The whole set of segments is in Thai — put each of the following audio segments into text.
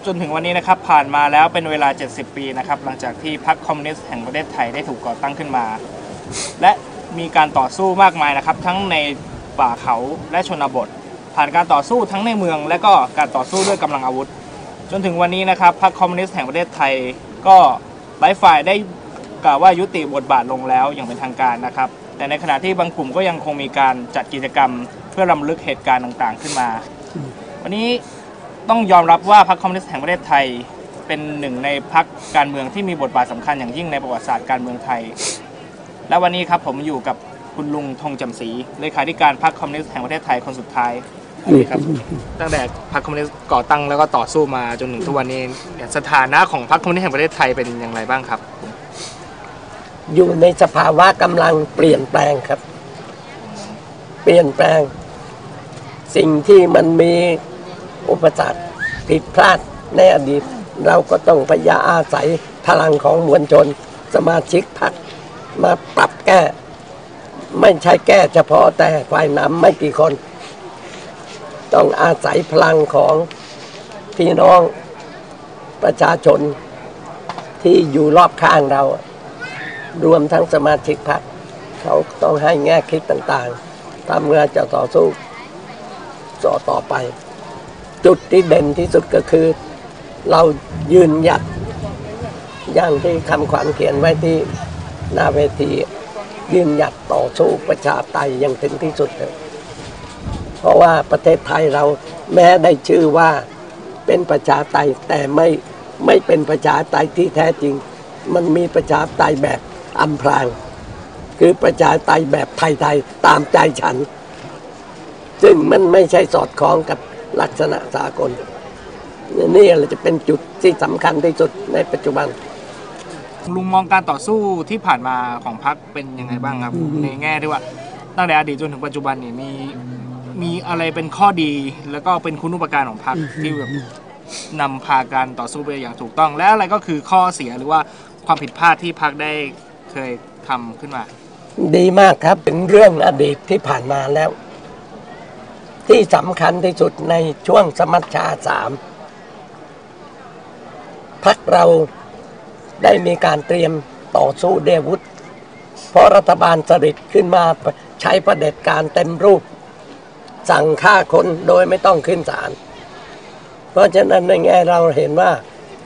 จนถึงวันนี้นะครับผ่านมาแล้วเป็นเวลา70 ปีนะครับหลังจากที่พรรคคอมมิวนิสต์แห่งประเทศไทยได้ถูกก่อตั้งขึ้นมาและมีการต่อสู้มากมายนะครับทั้งในป่าเขาและชนบทผ่านการต่อสู้ทั้งในเมืองและก็การต่อสู้ด้วยกำลังอาวุธจนถึงวันนี้นะครับพรรคคอมมิวนิสต์แห่งประเทศไทยก็หลายฝ่ายได้กล่าวว่ายุติบทบาทลงแล้วอย่างเป็นทางการนะครับแต่ในขณะที่บางกลุ่มก็ยังคงมีการจัดกิจกรรมเพื่อรำลึกเหตุการณ์ต่างๆขึ้นมาวันนี้ต้องยอมรับว่าพรรคคอมมิวนิสต์แห่งประเทศไทยเป็นหนึ่งในพรรคการเมืองที่มีบทบาทสำคัญอย่างยิ่งในประวัติศาสตร์การเมืองไทยและวันนี้ครับผมอยู่กับคุณลุงธงจำศรีเลขาธิการพรรคคอมมิวนิสต์แห่งประเทศไทยคนสุดท้ายครับตั้งแต่พรรคคอมมิวนิสต์ก่อตั้งแล้วก็ต่อสู้มาจนถึงทุกวันนี้สถานะของพรรคคอมมิวนิสต์แห่งประเทศไทยเป็นอย่างไรบ้างครับอยู่ในสภาวะกำลังเปลี่ยนแปลงครับเปลี่ยนแปลงสิ่งที่มันมีอุปสรรคผิดพลาดในอดีตเราก็ต้องพยายามอาศัยพลังของมวลชนสมาชิกพรรคมาปรับแก้ไม่ใช่แก้เฉพาะแต่ฝ่ายนำไม่กี่คนต้องอาศัยพลังของพี่น้องประชาชนที่อยู่รอบข้างเรารวมทั้งสมาชิกพรรคเขาต้องให้แง่คิดต่างๆทำเมื่อจะต่อสู้ต่อไปจุดที่เด่นที่สุดก็คือเรายืนหยัดอย่างที่คำขวัญเขียนไว้ที่หน้าเวทียืนหยัดต่อสู้ประชาธิปไตยอย่างถึงที่สุดเลยเพราะว่าประเทศไทยเราแม้ได้ชื่อว่าเป็นประชาธิปไตยแต่ไม่เป็นประชาธิปไตยที่แท้จริงมันมีประชาธิปไตยแบบอำพรางคือประชาธิปไตยแบบไทยๆตามใจฉันซึ่งมันไม่ใช่สอดคล้องกับลักษณะสากลนี่แหละจะเป็นจุดที่สำคัญที่สุดในปัจจุบันลุงมองการต่อสู้ที่ผ่านมาของพรรคเป็นยังไงบ้างครับในแง่ที่ว่าตั้งแต่อดีตจนถึงปัจจุบันนี่มีอะไรเป็นข้อดีแล้วก็เป็นคุณูปการของพรรคที่แบบนำพาการต่อสู้ไปอย่างถูกต้องและอะไรก็คือข้อเสียหรือว่าความผิดพลาดที่พรรคได้เคยทำขึ้นมาดีมากครับเป็นเรื่องอดีตที่ผ่านมาแล้วที่สำคัญที่สุดในช่วงสมัชชา3พรรคเราได้มีการเตรียมต่อสู้ด้วยอาวุธเพราะรัฐบาลสฤษดิ์ขึ้นมาใช้เผด็จการเต็มรูปสั่งฆ่าคนโดยไม่ต้องขึ้นศาลเพราะฉะนั้นในแง่เราเห็นว่า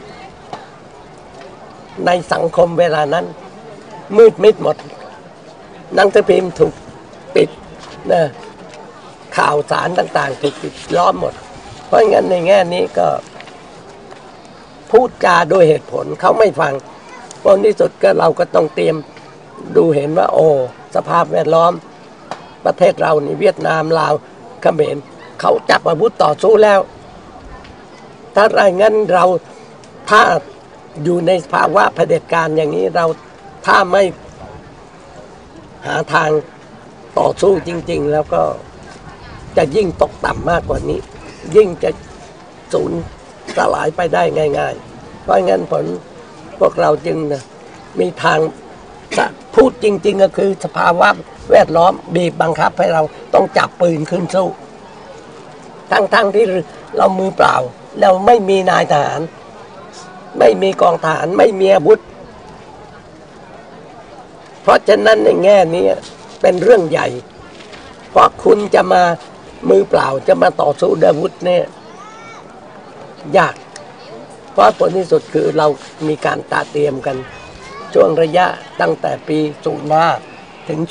ในสังคมเวลานั้นมืดมิดหมดหนังสือพิมพ์ถูกปิดนะข่าวสารต่างๆถูกปิดล้อมหมดเพราะงั้นในแง่นี้ก็พูดจาโดยเหตุผลเขาไม่ฟังผลที่สุดก็เราก็ต้องเตรียมดูเห็นว่าโอ้สภาพแวดล้อมประเทศเรานี่เวียดนามลาวเขมรเขาจับอาวุธต่อสู้แล้วถ้าไรงั้นเราถ้าอยู่ในภาวะเผด็จการอย่างนี้เราถ้าไม่หาทางต่อสู้จริงๆแล้วก็จะยิ่งตกต่ำมากกว่านี้ยิ่งจะสูญสลายไปได้ง่ายๆเพราะงั้นพวกเราจึงมีทางพูดจริงๆก็คือสภาวะแวดล้อมบีบบังคับให้เราต้องจับปืนขึ้นสู้ทั้งที่เรามือเปล่าเราไม่มีนายทหารไม่มีกองทหารไม่มีอาวุธเพราะฉะนั้นในแง่นี้เป็นเรื่องใหญ่เพราะคุณจะมามือเปล่าจะมาต่อสู้ด้วยอาวุธเนี่ยยากเพราะผลที่สุดคือเรามีการเตรียมกันช่วงระยะตั้งแต่ปี05ถึง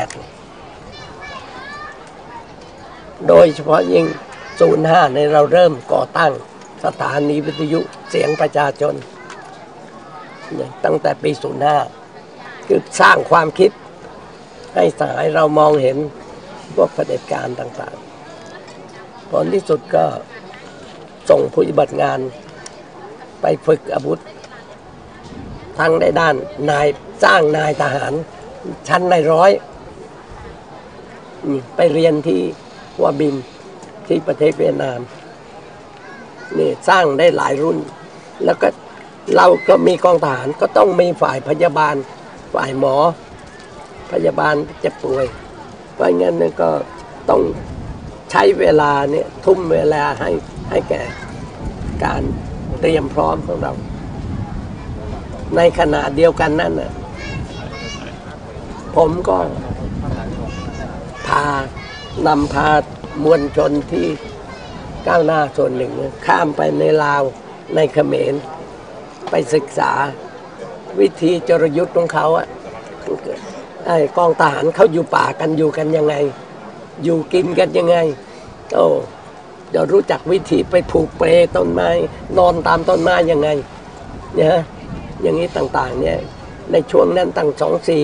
08โดยเฉพาะยิ่ง05ในเราเริ่มก่อตั้งสถานีวิทยุเสียงประชาชนตั้งแต่ปี05คือสร้างความคิดให้สหายเรามองเห็นพวกเผด็จการต่างๆผลที่สุดก็ส่งผู้ปฏิบัติงานไปฝึกอาวุธทั้งในด้านนายจ้างนายทหารชั้นในร้อยไปเรียนที่หัวบินที่ประเทศเวียดนามนี่สร้างได้หลายรุ่นแล้วก็เราก็มีกองทหารก็ต้องมีฝ่ายพยาบาลฝ่ายหมอพยาบาลเจ็บป่วยเพราะงั้นก็ต้องใช้เวลาเนี่ยทุ่มเวลาให้แก่การเตรียมพร้อมของเรา ในขณะเดียวกันนั่นน่ะผมก็นำพามวลชนที่ก้าวหน้าส่วนหนึ่งข้ามไปในลาวในเขมรไปศึกษาวิธีจรยุทธ์ของเขาอะไอ้กองทหารเขาอยู่ป่ากันอยู่กันยังไงอยู่กินกันยังไงเดี๋ยวรู้จักวิธีไปผูกเปลต้นไม้นอนตามต้นไม้ยังไงเนี่ยอย่างนี้ต่างๆเนี่ยในช่วงนั้นตั้ง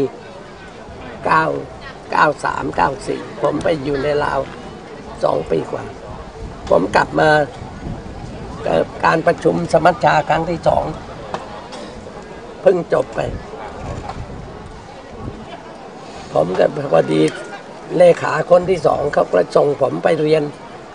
249394ผมไปอยู่ในลาว2 ปีกว่าผมกลับมาการประชุมสมัชชาครั้งที่2เพิ่งจบไปผมก็พอดีเลขาคนที่2เขาก็ส่งผมไปเรียน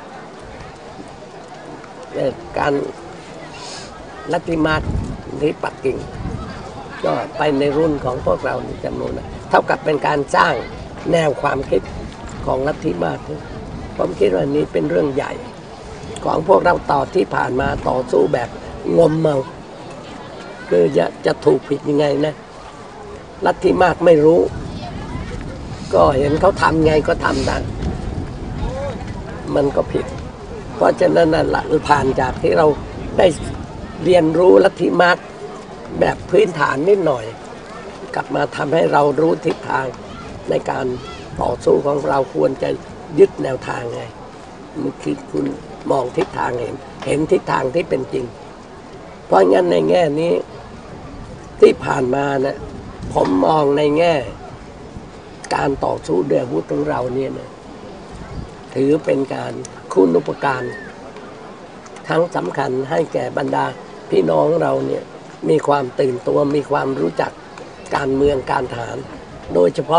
การลัทธิมาร์กที่ปักกิ่งก็ไปในรุ่นของพวกเราจำนวนเท่ากับเป็นการสร้างแนวความคิดของลัทธิมาร์กผมคิดว่านี้เป็นเรื่องใหญ่ของพวกเราต่อที่ผ่านมาต่อสู้แบบงมเมาคือจะถูกผิดยังไงนะลัทธิมาร์กไม่รู้ก็เห็นเขาทำไงก็ทำตามมันก็ผิดเพราะฉะนั้นผ่านจากที่เราได้เรียนรู้ลัทธิมาร์กแบบพื้นฐานนิดหน่อยกลับมาทำให้เรารู้ทิศทางในการต่อสู้ของเราควรจะยึดแนวทางไงมันคือคุณมองทิศทางเห็นทิศทางที่เป็นจริงเพราะงั้นในแง่นี้ที่ผ่านมานะผมมองในแง่การต่อสู้ด้วยอาวุธของเราเนี่ยนะถือเป็นการคุณูปการทั้งสำคัญให้แก่บรรดาพี่น้องเราเนี่ยมีความตื่นตัวมีความรู้จักการเมืองการทหารโดยเฉพาะ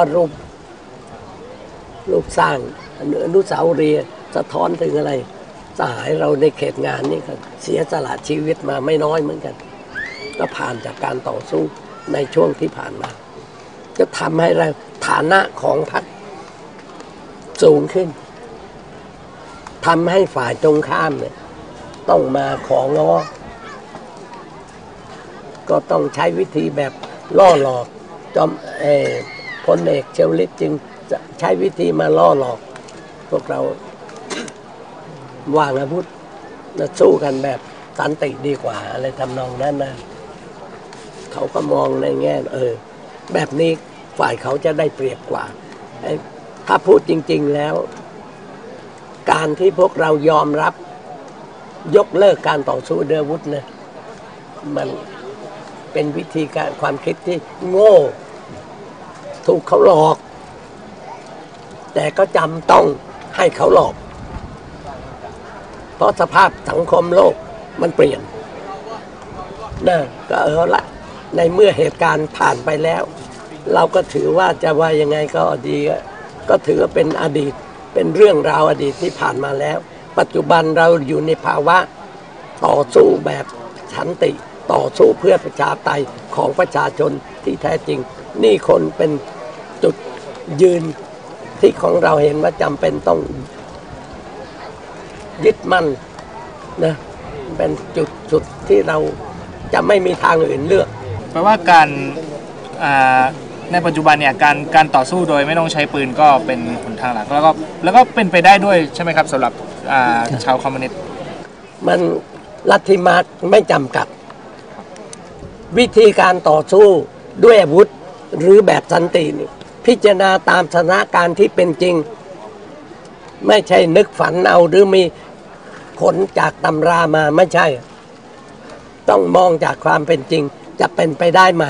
รูปสร้างอนุสาวรีย์สะท้อนถึงอะไรสหายเราในเขตงานนี่ครับเสียสละชีวิตมาไม่น้อยเหมือนกันก็ผ่านจากการต่อสู้ในช่วงที่ผ่านมาจะทำให้เราฐานะของพรรคสูงขึ้นทำให้ฝ่ายตรงข้ามเนี่ยต้องมาของ้อก็ต้องใช้วิธีแบบล่อหลอกพลเอกเชวลิตจึงจะใช้วิธีมาล่อหลอกพวกเราวางอาวุธและสู้กันแบบสันติดีกว่าอะไรทำนองนั้นนะเขาก็มองในแง่แบบนี้ฝ่ายเขาจะได้เปรียบกว่าถ้าพูดจริงๆแล้วการที่พวกเรายอมรับยกเลิกการต่อสู้ด้วยอาวุธนะมันเป็นวิธีการความคิดที่โง่ถูกเขาหลอกแต่ก็จำต้องให้เขาหลอกเพราะสภาพสังคมโลกมันเปลี่ยนนะก็ละในเมื่อเหตุการณ์ผ่านไปแล้วเราก็ถือว่าจะว่ายังไงก็ดีก็ถือว่าเป็นอดีตเป็นเรื่องราวอดีตที่ผ่านมาแล้วปัจจุบันเราอยู่ในภาวะต่อสู้แบบสันติต่อสู้เพื่อประชาธิปไตยของประชาชนที่แท้จริงนี่คนเป็นจุดยืนที่ของเราเห็นว่าจำเป็นต้องยึดมั่นนะเป็นจุดสุดที่เราจะไม่มีทางอื่นเลือกแปลว่าการในปัจจุบันเนี่ยการต่อสู้โดยไม่ต้องใช้ปืนก็เป็นหนทางหลักแล้วก็เป็นไปได้ด้วยใช่ไหมครับสำหรับชาวคอมมิวนิสต์มันลัทธิมาร์กไม่จำกัดวิธีการต่อสู้ด้วยอาวุธหรือแบบสันตินี่พิจารณาตามสถานการณ์ที่เป็นจริงไม่ใช่นึกฝันเอาหรือมีผลจากตำรามาไม่ใช่ต้องมองจากความเป็นจริงจะเป็นไปได้ไหม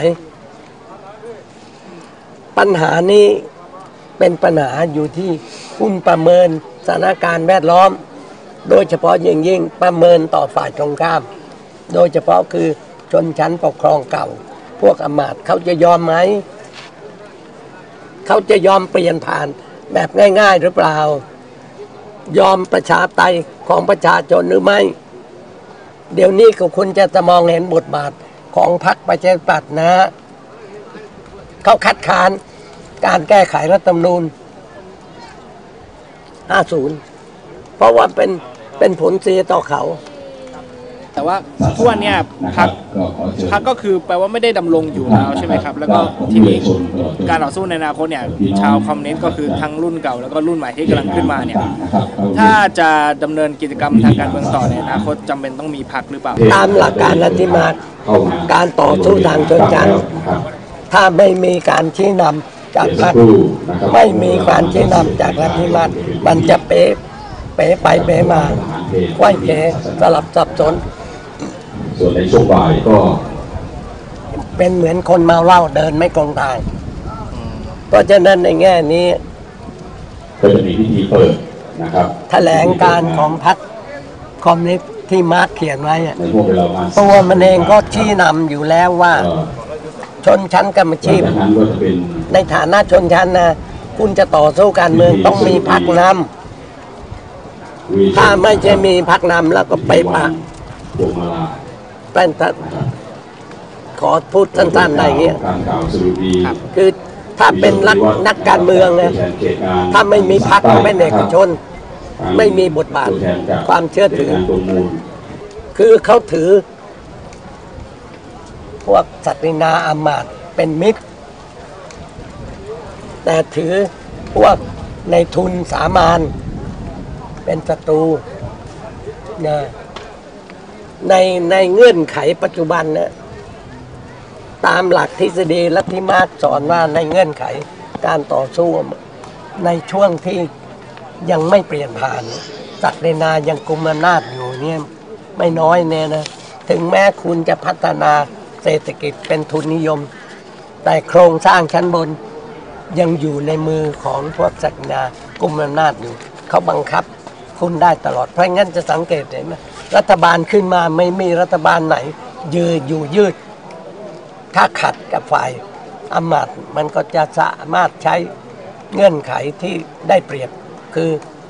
ปัญหานี้เป็นปัญหาอยู่ที่คุณประเมินสถานการณ์แวดล้อมโดยเฉพาะยิ่งประเมินต่อฝ่ายตรงข้ามโดยเฉพาะคือชนชั้นปกครองเก่าพวกอำมาตย์เขาจะยอมไหมเขาจะยอมเปลี่ยนผ่านแบบง่ายๆหรือเปล่ายอมประชาธิปไตยของประชาชนหรือไม่เดี๋ยวนี้ก็คุณจะมองเห็นบทบาทของพรรคประชาธิปัตย์นะเขาคัดค้านการแก้ไขรัฐธรรมนูญ50เพราะว่าเป็นผลเสียต่อเขาแต่ว่าทุกวันเนี่ยพรรคก็คือแปลว่าไม่ได้ดำรงอยู่แล้วใช่ไหมครับแล้วก็ทีนี้การต่อสู้ในอนาคตเนี่ยชาวคอมมิวนิสต์ก็คือทั้งรุ่นเก่าแล้วก็รุ่นใหม่ที่กำลังขึ้นมาเนี่ยถ้าจะดำเนินกิจกรรมทางการเมืองต่อในอนาคตจำเป็นต้องมีพรรคหรือเปล่าตามหลักการลัทธิมาร์กซ์การต่อสู้ทางชนชั้นถ้าไม่มีการชี้นำจากรัฐไม่มีการชี้นำจากลัทธิมาร์กซ์มันจะเป๋ไปเป๋มาไขว้เขวสลับสับสนส่วนในช่วงบ่ายก็เป็นเหมือนคนเมาเหล้าเดินไม่ตรงทางเพราะฉะนั้นในแง่นี้ก็จะมีพิธีเปิดนะครับแถลงการของพรรคคอมมิวนิสต์ที่มาร์กเขียนไว้ตัวมันเองก็ชี้นำอยู่แล้วว่าชนชั้นกรรมชีพในฐานะชนชั้นนะคุณจะต่อสู้การเมืองต้องมีพรรคนำถ้าไม่ใช่มีพรรคนำแล้วก็ไปปะเป็นขอพูดสั้นๆได้เงี้ยคือถ้าเป็นนักการเมืองนะถ้าไม่มีพรรคเป็นเอกชนไม่มีบทบาทความเชื่อถือคือเขาถือพวกศักดินาอำมาตย์เป็นมิตรแต่ถือพวกในทุนสามัญเป็นศัตรูนะในเงื่อนไขปัจจุบันนะตามหลักทฤษฎีลัทธิมาร์กซ์สอนว่าในเงื่อนไขการต่อสู้ในช่วงที่ยังไม่เปลี่ยนผ่านศักดินายังกุมอำนาจอยู่เนี่ยไม่น้อยเนี่ยนะถึงแม้คุณจะพัฒนาเศรษฐกิจเป็นทุนนิยมแต่โครงสร้างชั้นบนยังอยู่ในมือของพวกศักดินากุมอำนาจอยู่เขาบังคับคุณได้ตลอดเพราะงั้นจะสังเกตเห็นไหมรัฐบาลขึ้นมาไม่มีรัฐบาลไหนยืดถ้าขัดกับฝ่ายอำนาจมันก็จะสามารถใช้เงื่อนไขที่ได้เปรียบคือ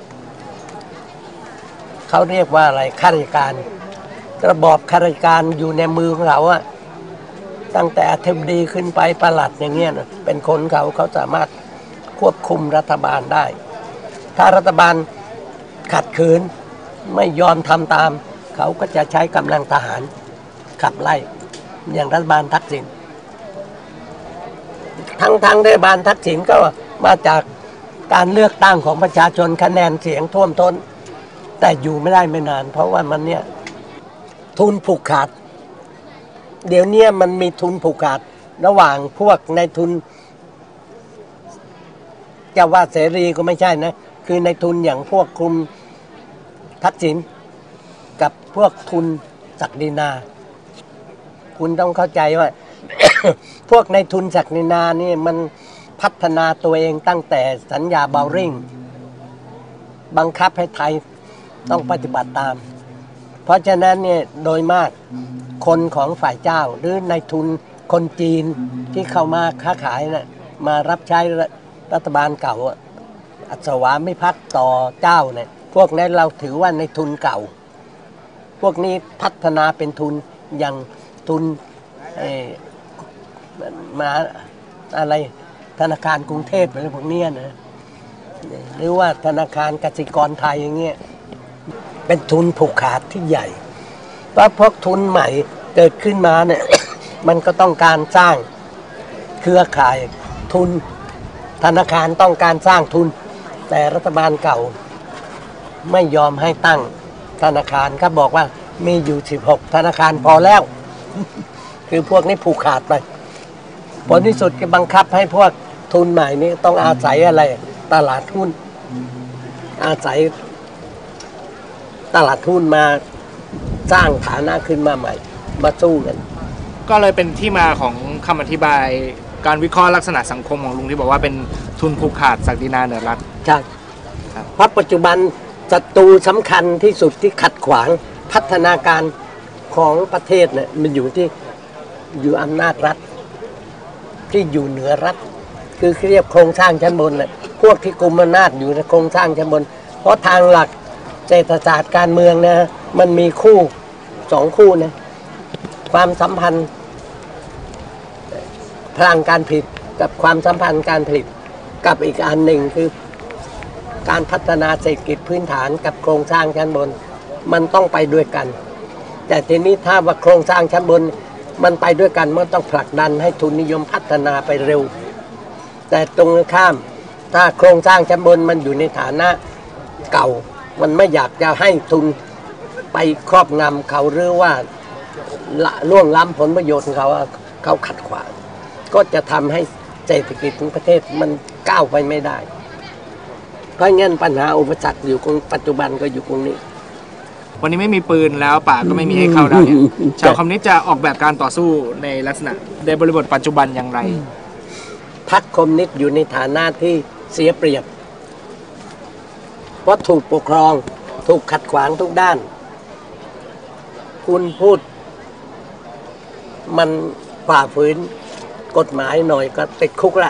เขาเรียกว่าอะไรข้าราชการระบอบข้าราชการอยู่ในมือของเขาอะตั้งแต่อธิบดีขึ้นไปปลัดอย่างเงี้ยนะเป็นคนเขาสามารถควบคุมรัฐบาลได้ถ้ารัฐบาลขัดขืนไม่ยอมทำตามเขาก็จะใช้กำลังทหารขับไล่อย่างรัฐบาลทักษิณทั้งรัฐบาลทักษิณก็มาจากการเลือกตั้งของประชาชนคะแนนเสียงท่วมท้นแต่อยู่ไม่ได้ไม่นานเพราะว่ามันเนี่ยทุนผูกขาดเดี๋ยวนี้มันมีทุนผูกขาดระหว่างพวกในทุนจะว่าเสรีก็ไม่ใช่นะคือในทุนอย่างพวกคุมทักษิณกับพวกทุนศักดินาคุณต้องเข้าใจว่า พวกในทุนศักดินานี่มันพัฒนาตัวเองตั้งแต่สัญญาเบลริงบังคับให้ไทยต้องปฏิบัติตามเพราะฉะนั้นเนี่ยโดยมากคนของฝ่ายเจ้าหรือในทุนคนจีนที่เข้ามาค้าขายนะมารับใช้รัฐบาลเก่าอัศวามิภักดิ์ต่อเจ้าเนี่ยพวกนั้นเราถือว่าในทุนเก่าพวกนี้พัฒนาเป็นทุนอย่างทุนมาอะไรธนาคารกรุงเทพอะไรพวกนี้นะหรือว่าธนาคารกสิกรไทยอย่างเงี้ยเป็นทุนผูกขาดที่ใหญ่เพราะพวกทุนใหม่เกิดขึ้นมาเนี่ย มันก็ต้องการสร้างเครือข่ายทุนธนาคารต้องการสร้างทุนแต่รัฐบาลเก่าไม่ยอมให้ตั้งธนาคารครับบอกว่ามีอยู่16ธนาคารพอแล้ว คือพวกนี้ผูกขาดไปผลที่สุดก็บังคับให้พวกทุนใหม่นี้ต้องอาศัยอะไรตลาดหุ้นอาศัยตลาดหุ้นมาสร้างฐานะขึ้นมาใหม่มาสู้กันก็เลยเป็นที่มาของคำอธิบายการวิเคราะห์ลักษณะสังคมของลุงที่บอกว่าเป็นทุนผูกขาดศักดินาเหนือรัฐใช่เพราะปัจจุบันศัตรูสำคัญที่สุดที่ขัดขวางพัฒนาการของประเทศเนี่ยมันอยู่อำนาจรัฐที่อยู่เหนือรัฐคือเรียกโครงสร้างชั้นบนแหละพวกที่กุมอำนาจอยู่ในโครงสร้างชั้นบนเพราะทางหลักเศรษฐศาสตร์การเมืองนะมันมีคู่2คู่นะความสัมพันธ์พลังการผลิตกับความสัมพันธ์การผลิตกับอีกอันหนึ่งคือการพัฒนาเศรษฐกิจพื้นฐานกับโครงสร้างชั้นบนมันต้องไปด้วยกันแต่ทีนี้ถ้าว่าโครงสร้างชั้นบนมันไปด้วยกันมันต้องผลักดันให้ทุนนิยมพัฒนาไปเร็วแต่ตรงข้ามถ้าโครงสร้างชั้นบนมันอยู่ในฐานะเก่ามันไม่อยากจะให้ทุนไปครอบงำเขาหรือว่าล่วงล้ำผลประโยชน์ของเขาขัดขวางก็จะทำให้เศรษฐกิจของประเทศมันก้าวไปไม่ได้เพราะงั้นปัญหาอุปสรรคอยู่ตรงปัจจุบันก็อยู่ตรงนี้วันนี้ไม่มีปืนแล้วป่าก็ไม่มีให้เข้าได้เนี่ยชาวคอมมิวนิสต์จะออกแบบการต่อสู้ในลักษณะในบริบทปัจจุบันอย่างไรพรรคคอมมิวนิสต์อยู่ในฐานะที่เสียเปรียบเพราะถูกปกครองถูกขัดขวางทุกด้านคุณพูดมันฝ่าฝืนกฎหมายหน่อยก็ติดคุกละ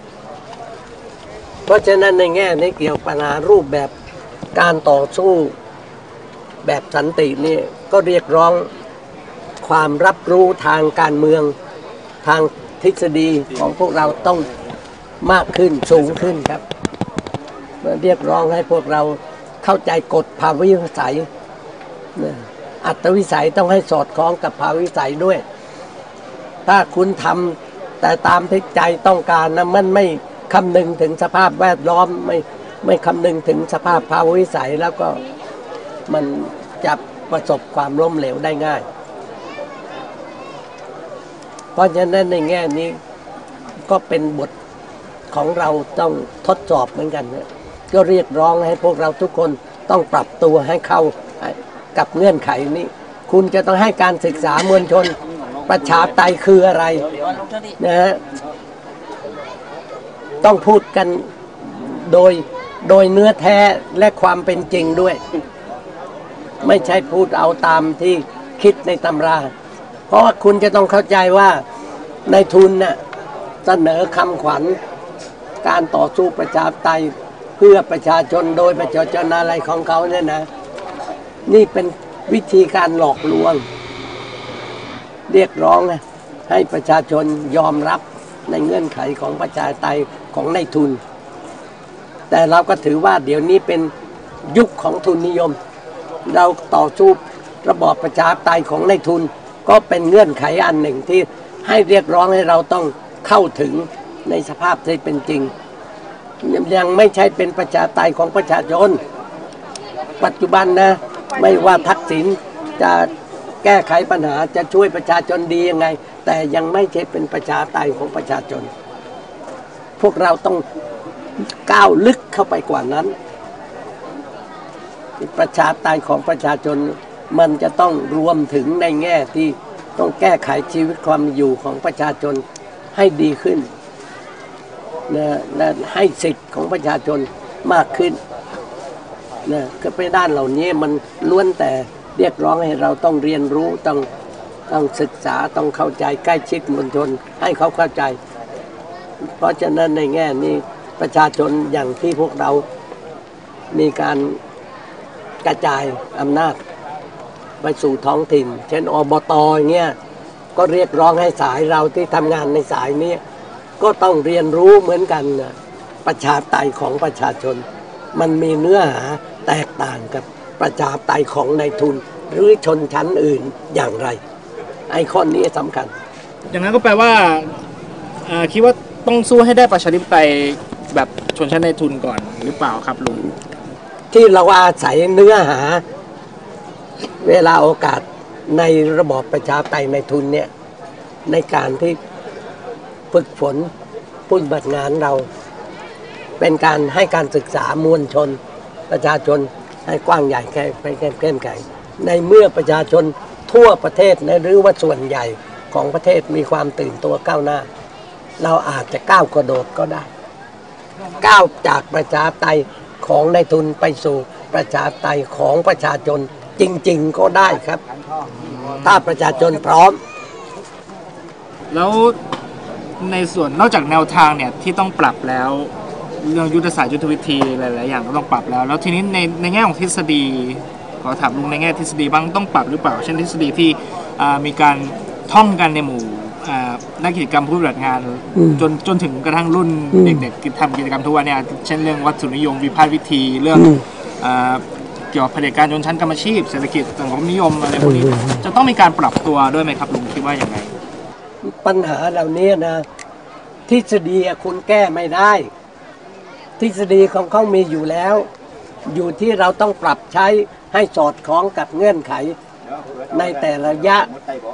เพราะฉะนั้นในแง่นี้เกี่ยวปัญหารูปแบบการต่อสู้แบบสันตินี่ก็เรียกร้องความรับรู้ทางการเมืองทางทฤษฎีของพวกเราต้องมากขึ้นสูงขึ้นครับเรียกร้องให้พวกเราเข้าใจกฎภาวิสัยอัตวิสัยต้องให้สอดคล้องกับภาวิสัยด้วยถ้าคุณทำแต่ตามที่ใจต้องการนะมันไม่คำนึงถึงสภาพแวดล้อมไม่คำนึงถึงสภาพภาวิสัยแล้วก็มันจะประสบความล้มเหลวได้ง่ายเพราะฉะนั้นในแง่นี้ก็เป็นบทของเราต้องทดสอบเหมือนกันนะก็เรียกร้องให้พวกเราทุกคนต้องปรับตัวให้เข้ากับเงื่อนไขนี้คุณจะต้องให้การศึกษามวลชนประชาธิปไตยคืออะไรนะฮะต้องพูดกันโดยเนื้อแท้และความเป็นจริงด้วยไม่ใช่พูดเอาตามที่คิดในตำราเพราะว่าคุณจะต้องเข้าใจว่าในทุนน่ะเสนอคำขวัญการต่อสู้ประชาธิปไตยเพื่อประชาชนโดยประชาชนอะไรของเขาเนี่ยนะนี่เป็นวิธีการหลอกลวงเรียกร้องให้ประชาชนยอมรับในเงื่อนไขของประชาธิปไตยของนายทุนแต่เราก็ถือว่าเดี๋ยวนี้เป็นยุคของทุนนิยมเราต่อสู้ระบอบประชาธิปไตยของนายทุนก็เป็นเงื่อนไขอันหนึ่งที่ให้เรียกร้องให้เราต้องเข้าถึงในสภาพที่เป็นจริงยังไม่ใช่เป็นประชาธิปไตยของประชาชนปัจจุบันนะไม่ว่าทักษิณจะแก้ไขปัญหาจะช่วยประชาชนดียังไงแต่ยังไม่ใช่เป็นประชาธิปไตยของประชาชนพวกเราต้องก้าวลึกเข้าไปกว่านั้นประชาธิปไตยของประชาชนมันจะต้องรวมถึงในแง่ที่ต้องแก้ไขชีวิตความอยู่ของประชาชนให้ดีขึ้นนะและให้สิทธิ์ของประชาชนมากขึ้นนะก็ไปด้านเหล่านี้มันล้วนแต่เรียกร้องให้เราต้องเรียนรู้ต้องศึกษาต้องเข้าใจใกล้ชิดมวลชนให้เขาเข้าใจเพราะฉะนั้นในแง่นี้ประชาชนอย่างที่พวกเรามีการกระจายอำนาจไปสู่ท้องถิ่นเช่นอบต.อย่างเงี้ยก็เรียกร้องให้สายเราที่ทำงานในสายนี้ก็ต้องเรียนรู้เหมือนกันนะประชาธิปไตยของประชาชนมันมีเนื้อหาแตกต่างกับประชาธิปไตยของนายทุนหรือชนชั้นอื่นอย่างไรไอ้ข้อนี้สำคัญอย่างนั้นก็แปลว่าคิดว่าต้องสู้ให้ได้ประชาธิปไตยแบบชนชั้นนายทุนก่อนหรือเปล่าครับลุงที่เราอาศัยเนื้อหาเวลาโอกาสในระบอบประชาธิปไตยนายทุนเนี่ยในการที่ฝึกฝนผู้ปฏิบัติงานเราเป็นการให้การศึกษามวลชนประชาชนให้กว้างใหญ่แค่เข้มแข็งในเมื่อประชาชนทั่วประเทศหรือว่าส่วนใหญ่ของประเทศมีความตื่นตัวก้าวหน้าเราอาจจะก้าวกระโดดก็ได้ก้าวจากประชาธิปไตยของนายทุนไปสู่ประชาธิปไตยของประชาชนจริงๆก็ได้ครับถ้าประชาชนพร้อมแล้วในส่วนนอกจากแนวทางเนี่ยที่ต้องปรับแล้วเรื่องยุทธศาสตร์ยุทธวิธีหลายๆอย่างก็ต้องปรับแล้วทีนี้ในแง่ของทฤษฎีขอถามลุงในแง่ทฤษฎีบ้างต้องปรับหรือเปล่าเช่นทฤษฎีที่มีการท่องกันในหมู่นักกิจกรรมผู้ปฏิบัติงานจนถึงกระทั่งรุ่นเด็กๆทำกิจกรรมทุกวันเนี่ยเช่นเรื่องวัตถุนิยมวิพากษ์วิธีเรื่องเกี่ยวกับเผด็จการชนชั้นกรรมอาชีพเศรษฐกิจสังคมนิยมอะไรพวกนี้จะต้องมีการปรับตัวด้วยไหมครับลุงคิดว่าอย่างไรปัญหาเหล่านี้นะทฤษฎีคุณแก้ไม่ได้ทฤษฎีของเขามีอยู่แล้วอยู่ที่เราต้องปรับใช้ให้สอดคล้องกับเงื่อนไขในแต่ละระยะ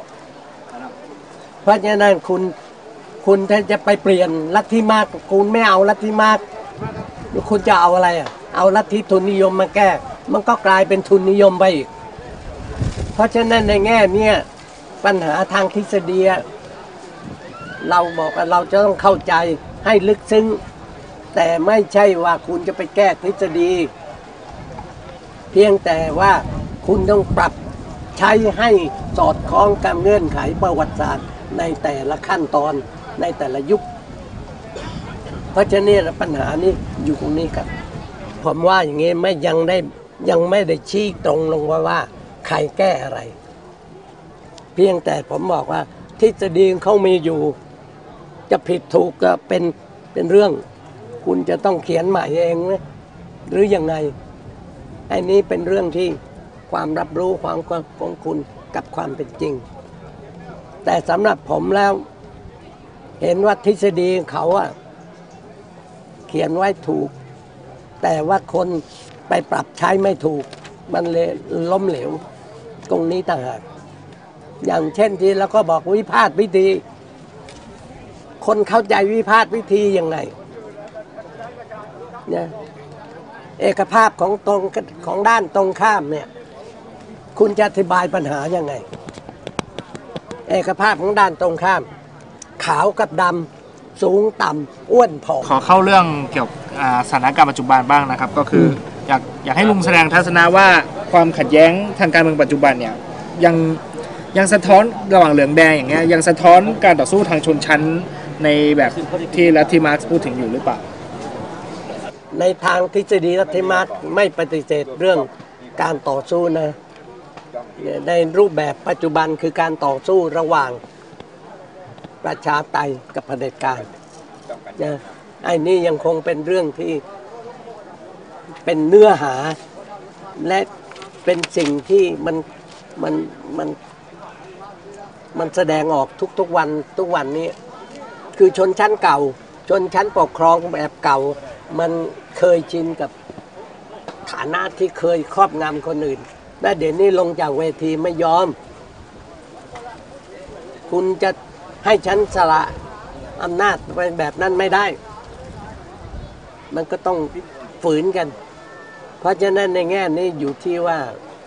เพราะฉะนั้นคุณถ้าจะไปเปลี่ยนลัทธิมากคุณไม่เอาลัทธิมากคุณจะเอาอะไรเอาลัทธิทุนนิยมมาแก้มันก็กลายเป็นทุนนิยมไปอีกเพราะฉะนั้นในแง่นี้ปัญหาทางทฤษฎีเราบอกว่าเราจะต้องเข้าใจให้ลึกซึ้งแต่ไม่ใช่ว่าคุณจะไปแก้ทฤษฎีเพียงแต่ว่าคุณต้องปรับใช้ให้สอดคล้องกับเงื่อนไขประวัติศาสตร์ในแต่ละขั้นตอนในแต่ละยุคเพราะฉะนั้นปัญหานี้อยู่ตรงนี้ครับผมว่าอย่างนี้ยังไม่ได้ชี้ตรงลงว่าใครแก้อะไรเพียงแต่ผมบอกว่าทฤษฎีเขามีอยู่จะผิดถูกก็เป็นเรื่องคุณจะต้องเขียนใหม่เองไหมหรือยังไงไอ้นี้เป็นเรื่องที่ความรับรู้ความของคุณกับความเป็นจริงแต่สำหรับผมแล้วเห็นว่าทฤษฎีเขาเขียนไว้ถูกแต่ว่าคนไปปรับใช้ไม่ถูกมันเลยล้มเหลวตรงนี้ต่างหากอย่างเช่นที่เราก็บอกวิพากษ์วิธีคนเข้าใจวิพากษ์วิธียังไงเนี่ยเอกภาพของด้านตรงข้ามเนี่ยคุณจะอธิบายปัญหายังไงเอกภาพของด้านตรงข้ามขาวกับดำสูงต่ำอ้วนผอมขอเข้าเรื่องเกี่ยวกับสถานการณ์ปัจจุบันบ้างนะครับก็คืออยากให้ลุงแสดงทัศนะว่าความขัดแย้งทางการเมืองปัจจุบันเนี่ยยังสะท้อนระหว่างเหลืองแดงอย่างเงี้ยยังสะท้อนการต่อสู้ทางชนชั้นในแบบที่ลัทธิมาร์กซ์พูดถึงอยู่หรือเปล่าในทางทฤษฎีลัทธิมาร์กซ์ไม่ปฏิเสธเรื่องการต่อสู้นะในรูปแบบปัจจุบันคือการต่อสู้ระหว่างประชาธิปไตยกับเผด็จการนะไอ้นี่ยังคงเป็นเรื่องที่เป็นเนื้อหาและเป็นสิ่งที่มันแสดงออกทุกวันนี้คือชนชั้นเก่าชนชั้นปกครองแบบเก่ามันเคยชินกับฐานะที่เคยครอบงำคนอื่นและเดี๋ยวนี้ลงจากเวทีไม่ยอมคุณจะให้ฉันสละอำนาจไปแบบนั้นไม่ได้มันก็ต้องฝืนกันเพราะฉะนั้นในแง่นี้อยู่ที่ว่า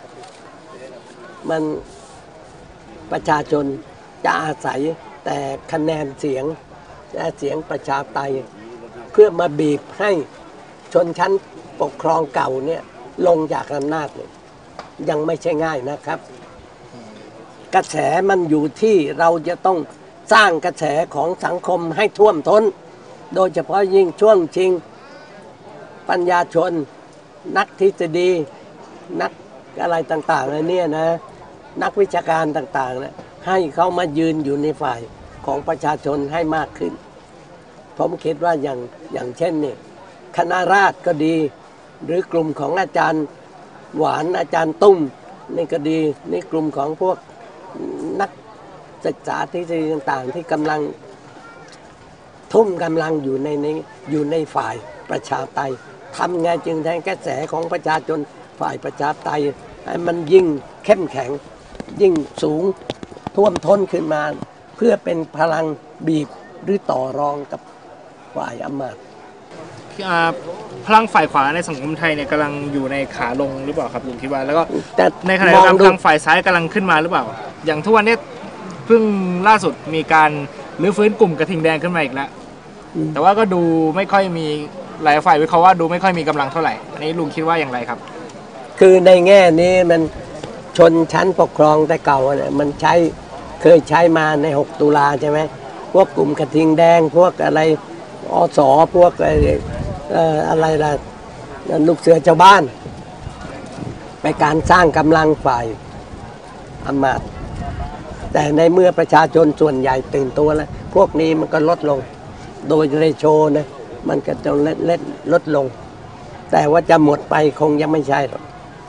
มันประชาชนจะอาศัยแต่คะแนนเสียงและเสียงประชาธิปไตยเพื่อมาบีบให้ชนชั้นปกครองเก่าเนี่ยลงจากอำนาจเนี่ยยังไม่ใช่ง่ายนะครับกระแสมันอยู่ที่เราจะต้องสร้างกระแสของสังคมให้ท่วมท้นโดยเฉพาะยิ่งช่วงชิงปัญญาชนนักทฤษฎีนักอะไรต่างๆเลยเนี่ยนะนักวิชาการต่างๆนะให้เขามายืนอยู่ในฝ่ายของประชาชนให้มากขึ้นผมคิดว่าอย่างเช่นนี่คณะราษฎรก็ดีหรือกลุ่มของอาจารย์หวานอาจารย์ตุ้มนี่ก็ดีนี่กลุ่มของพวกนักศึกษาทฤษฎีต่างๆที่กำลังทุ่มกำลังอยู่ในฝ่ายประชาธิปไตยทำไงจึงแทนกระแสของประชาชนฝ่ายประชาธิปไตยให้มันยิ่งเข้มแข็งยิ่งสูงท่วมท้นขึ้นมาเพื่อเป็นพลังบีบหรือต่อรองกับฝ่ายอำนาจพลังฝ่ายขวาในสังคมไทยเนี่ยกำลังอยู่ในขาลงหรือเปล่าครับลุงคิดว่าแล้วก็ในขณะเดียวกันพลังฝ่ายซ้ายกำลังขึ้นมาหรือเปล่าอย่างทุกวันนี้เพิ่งล่าสุดมีการรื้อฟื้นกลุ่มกระทิงแดงขึ้นมาอีกแล้วแต่ว่าก็ดูไม่ค่อยมีหลายฝ่ายวิเคราะห์ว่าดูไม่ค่อยมีกำลังเท่าไหร่อันนี้ลุงคิดว่าอย่างไรครับคือในแง่นี้มันชนชั้นปกครองแต่เก่าเนี่ยมันเคยใช้มาใน6ตุลาใช่ไหมพวกกลุ่มกระทิงแดงพวกอะไรอสพวกอะไรล่ะลูกเสือชาวบ้านไปการสร้างกำลังฝ่ายอำนาจแต่ในเมื่อประชาชนส่วนใหญ่ตื่นตัวแล้วพวกนี้มันก็ลดลงโดยเรโชนะมันก็จะลดลงแต่ว่าจะหมดไปคงยังไม่ใช่หรอก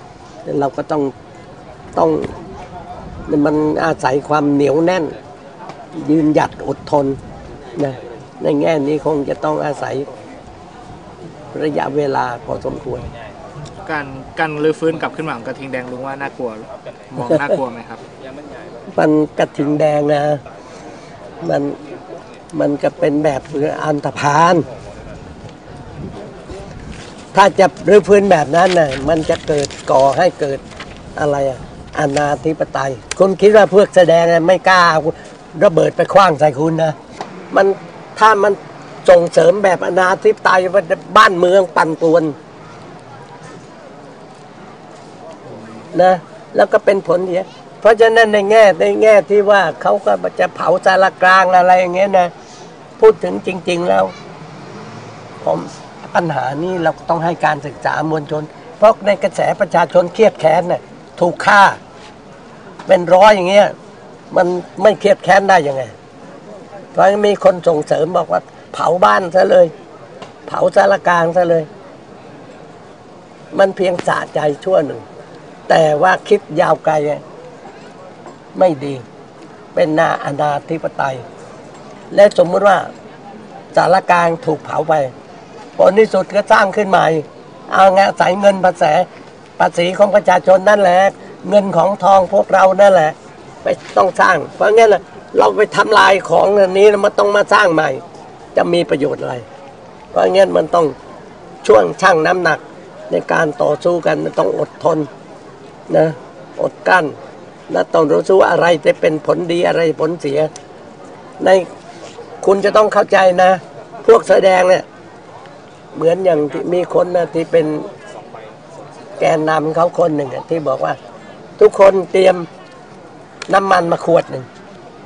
เราก็ต้องมันอาศัยความเหนียวแน่นยืนหยัดอดทนนะในแง่นี้คงจะต้องอาศัยระยะเวลาพอสมควรการรื้อฟื้นกลับขึ้นมาของกระทิงแดงลุงว่าน่ากลัวมองน่ากลัวไหมครับมันกระทิงแดงนะมันก็เป็นแบบอันธพาลถ้าจะรื้อฟื้นแบบนั้นน่ะมันจะก่อให้เกิดอะไรอนาธิปไตยคุณคิดว่าพวกแสดงไม่กล้าระเบิดไปขว้างใส่คุณนะถ้ามันส่งเสริมแบบอนาธิปไตยบ้านเมืองปั่นป่วนนะแล้วก็เป็นผลเสียเพราะฉะนั้นในแง่ที่ว่าเขาก็จะเผาสารกลางอะไรอย่างเงี้ยนะพูดถึงจริงๆแล้วปัญหานี้เราต้องให้การศึกษามวลชนเพราะในกระแสประชาชนเครียดแค้นน่ะถูกฆ่าเป็นร้อยอย่างเงี้ยมันไม่เครียดแค้นได้ยังไงเพราะมีคนส่งเสริมบอกว่าเผาบ้านซะเลยเผาสารกลางซะเลยมันเพียงสะใจชั่วหนึ่งแต่ว่าคิดยาวไกลไม่ดีเป็นอนาธิปไตยและสมมติว่าสารกลางถูกเผาไปผลที่สุดก็สร้างขึ้นใหม่เอางานใส่เงินภาษีของประชาชนนั่นแหละเงินของทองพวกเรานั่นแหละไปต้องสร้างเพราะงั้นเราไปทำลายของอันนี้มันต้องมาสร้างใหม่จะมีประโยชน์อะไรเพราะงั้นมันต้องช่วงชั่งน้ำหนักในการต่อสู้กันต้องอดทนนะอดกั้นและต้องรู้สู้อะไรจะเป็นผลดีอะไรผลเสียในคุณจะต้องเข้าใจนะพวกแสดงเนี่ยเหมือนอย่างที่มีคนนะที่เป็นแกนนำเขาคนหนึ่งที่บอกว่าทุกคนเตรียมน้ำมันมาขวดหนึ่ง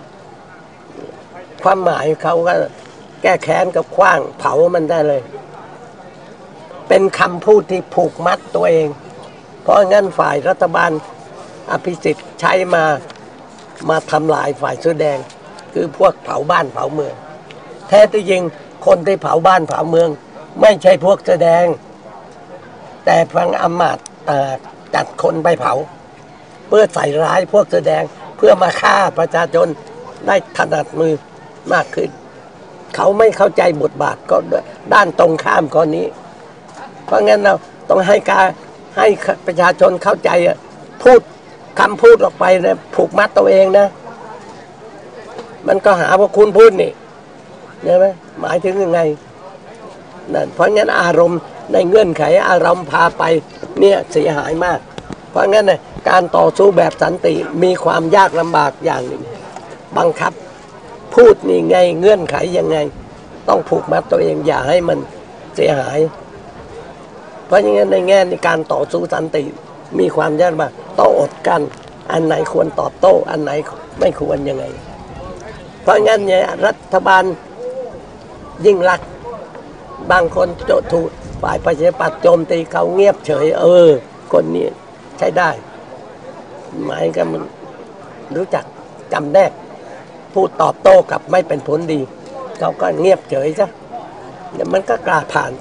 ความหมายเขาก็แก้แค้นกับขว้างเผามันได้เลยเป็นคำพูดที่ผูกมัดตัวเองเพราะงั้นฝ่ายรัฐบาลอภิสิทธิ์ใช้มาทำลายฝ่ายเสื้อแดงคือพวกเผาบ้านเผาเมืองแท้ที่จริงคนที่เผาบ้านเผาเมืองไม่ใช่พวกเสื้อแดงแต่ฟังอำมาตย์จัดคนไปเผาเพื่อใส่ร้ายพวกเสื้อแดงเพื่อมาฆ่าประชาชนได้ถนัดมือมากขึ้นเขาไม่เข้าใจบทบาทก็ด้านตรงข้ามข้อนี้เพราะงั้นเราต้องให้ประชาชนเข้าใจพูดคำพูดออกไปนะผูกมัดตัวเองนะมันก็หาว่าคุณพูดนี่ใช่ไหมหมายถึงยังไงนั่นเพราะงั้นอารมณ์ในเงื่อนไขอารมณ์พาไปเนี่ยเสียหายมากเพราะงั้นนะการต่อสู้แบบสันติมีความยากลำบากอย่างหนึ่งบังคับพูดนี่ไงเงื่อนไขยังไงต้องผูกมัดตัวเองอย่าให้มันเสียหายเพราะงั้นในแง่ในการต่อสู้สันติมีความยากลำบากต้องอดกั้นอันไหนควรตอบโต้อันไหนไม่ควรยังไงเพราะงั้นเนี่ยรัฐบาลยิ่งรักบางคนถูกฝ่ายประชาธิปัตย์โจมตีเขาเงียบเฉยคนนี้ใช้ได้หมายก็มันรู้จักจำแนกพูดตอบโต้กับไม่เป็นผลดีเขาก็เงียบเฉยซะเดี๋ยวมันก็กล้าผ่านไป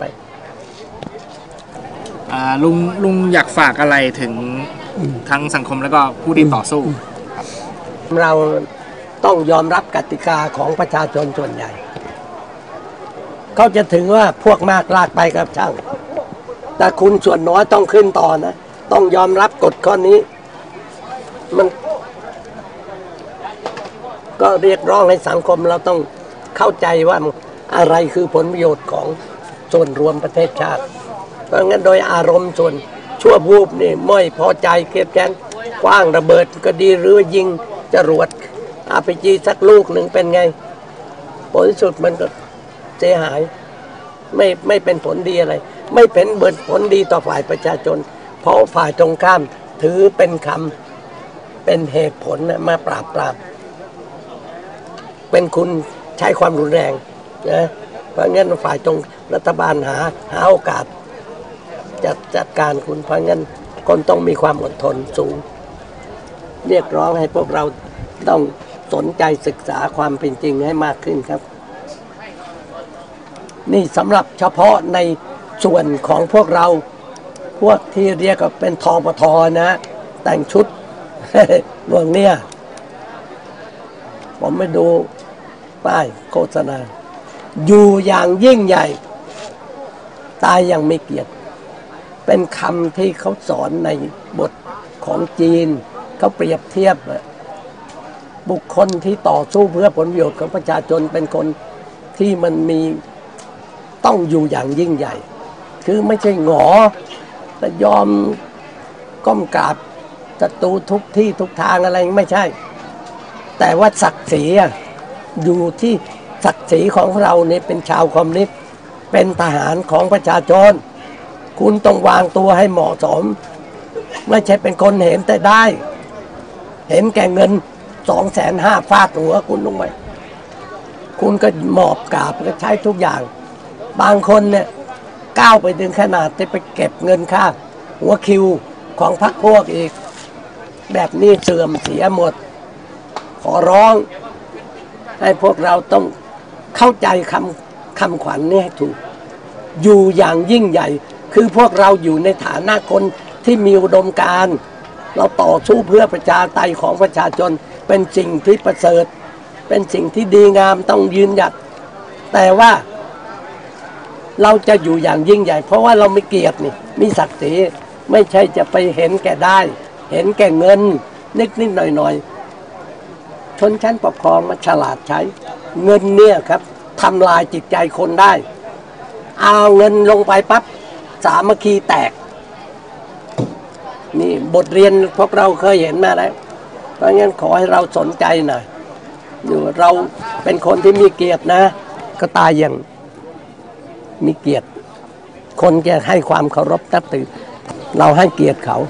ลุงอยากฝากอะไรถึงทั้งสังคมแล้วก็ผู้ที่ต่อสู้เราต้องยอมรับกติกาของประชาชนส่วนใหญ่เขาจะถึงว่าพวกมากลากไปกับช่างแต่คุณส่วนน้อยต้องขึ้นต่อนะต้องยอมรับกฎข้อนี้มันก็เรียกร้องให้สังคมเราต้องเข้าใจว่าอะไรคือผลประโยชน์ของส่วนรวมประเทศชาติเพราะงั้นโดยอารมณ์ส่วนชั่ววูบนี่ไม่พอใจเกลียดแค้นคว้างระเบิดก็ดีหรือยิงจรวดRPGสักลูกหนึ่งเป็นไงผลสุดมันก็เสียหายไม่เป็นผลดีอะไรไม่เป็นผลดีต่อฝ่ายประชาชนเพราะฝ่ายตรงข้ามถือเป็นเป็นเหตุผลมาปราบปรามเป็นคุณใช้ความรุนแรงนะเพราะงั้นฝ่ายตรงรัฐบาลหาโอกาสจัดการคุณเพราะงั้นคนต้องมีความอดทนสูงเรียกร้องให้พวกเราต้องสนใจศึกษาความเป็นจริงให้มากขึ้นครับนี่สำหรับเฉพาะในส่วนของพวกเราพวกที่เรียกว่าเป็นทปทนะ แต่งชุด พวกเนี้ยผมไม่ดูป้ายโฆษณาอยู่อย่างยิ่งใหญ่ ตายอย่างไม่เกียรติเป็นคำที่เขาสอนในบทของจีนเขาเปรียบเทียบบุคคลที่ต่อสู้เพื่อผลประโยชน์ของประชาชนเป็นคนที่มันมีต้องอยู่อย่างยิ่งใหญ่คือไม่ใช่หงอแต่ยอมก้มกราบศัตรูทุกที่ทุกทางอะไรไม่ใช่แต่ว่าศักดิ์ศรีอยู่ที่ศักดิ์ศรีของเราเนี่ยเป็นชาวคอมมิวนิสต์เป็นทหารของประชาชนคุณต้องวางตัวให้เหมาะสมไม่ใช่เป็นคนเห็นแต่ได้เห็นแก่เงิน250,000ฟาดหัวคุณลงไปคุณก็หมอบกราบก็ใช้ทุกอย่างบางคนเนี่ยก้าวไปถึงขนาดจะไปเก็บเงินค่าหัวคิวของพรรคพวกอีกแบบนี้เสื่อมเสียหมดขอร้องให้พวกเราต้องเข้าใจคำขวัญนี้ให้ถูกอยู่อย่างยิ่งใหญ่คือพวกเราอยู่ในฐานะคนที่มีอุดมการณ์เราต่อสู้เพื่อประชาธิปไตยของประชาชนเป็นสิ่งที่ประเสริฐเป็นสิ่งที่ดีงามต้องยืนหยัดแต่ว่าเราจะอยู่อย่างยิ่งใหญ่เพราะว่าเราไม่เกียรตินี่มีศักดิ์ศรีไม่ใช่จะไปเห็นแก่ได้เห็นแก่เงินนิดๆหน่อยๆชนชั้นปกครองมันฉลาดใช้เงินเนี่ยครับทำลายจิตใจคนได้เอาเงินลงไปปั๊บสามัคคีแตกนี่บทเรียนพวกเราเคยเห็นมาแล้วเพราะงั้นขอให้เราสนใจหน่อยอยู่เราเป็นคนที่มีเกียรตินะก็ตายอย่างมีเกียรติคนจะให้ความเคารพนับถือเราให้เกียรติเขา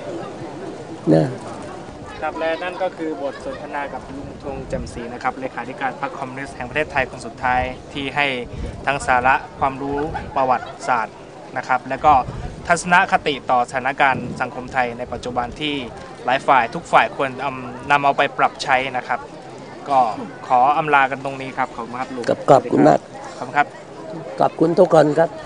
นะครับและนั่นก็คือบทสนทนากับลุงธงแจ่มศรีนะครับเลขาธิการพรรคคอมมิวนิสต์แห่งประเทศไทยคนสุดท้ายที่ให้ทั้งสาระความรู้ประวัติศาสตร์นะครับและก็ทัศนคติต่อสถานการณ์สังคมไทยในปัจจุบันที่หลายฝ่ายทุกฝ่ายควรนำเอาไปปรับใช้นะครับก็ขออำลากันตรงนี้ครับขอบคุณครับลุงขอบคุณมากขอบคุณครับขอบคุณทุกคนครับ